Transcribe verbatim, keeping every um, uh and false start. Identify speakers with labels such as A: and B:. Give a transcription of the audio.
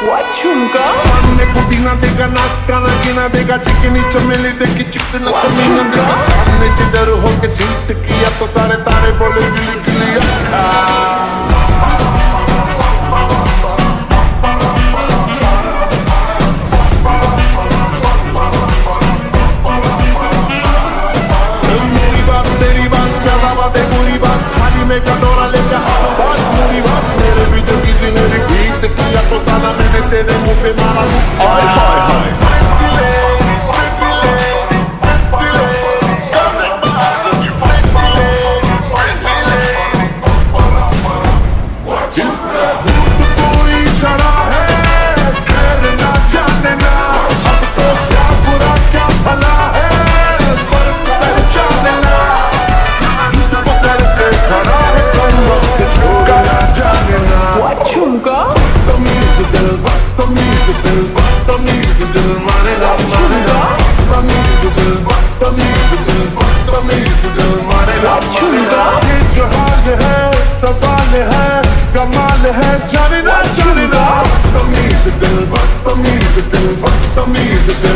A: झुमका
B: ने पुदीना देगा नाका ना गिना देगा चिकनी चमेली देखी चिकना कमीना देगा सामने जिधर होके चीट किया तो सारे तारे बोले गिली गिली अक्खा मेरी बात तेरी बात ज्यादा बातें बुरी बात थाली में कटोरा लेकर आलू बात बुरी बात मेरे भी जो किसी ने रिपीट किया तो साला मैंने तेरे मुंह पे मारा हाय हाय हाय सवाल है कमाल है जाने ना जाने ना तमीज़ दिल बदतमीज़ दिल बदतमीज़ दिल